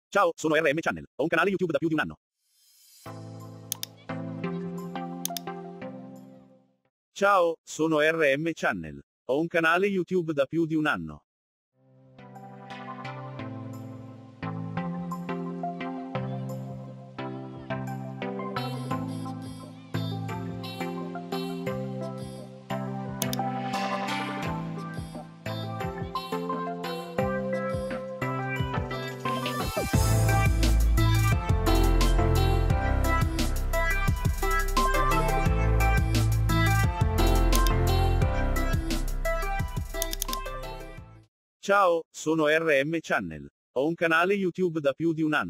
Ciao, sono RMChannel. Ho un canale YouTube da più di un anno. Ciao, sono RMChannel. Ho un canale YouTube da più di un anno. Ciao, sono RMChannel. Ho un canale YouTube da più di un anno.